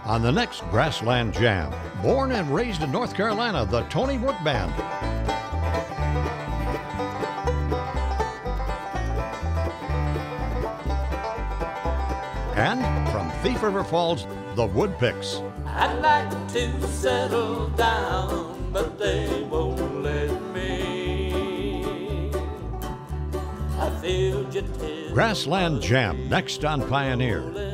On the next Grassland Jam, born and raised in North Carolina, the Tony Brook Band. And from Thief River Falls, the Woodpicks. I'd like to settle down, but they won't let me. I feel just Grassland Jam, next on Pioneer.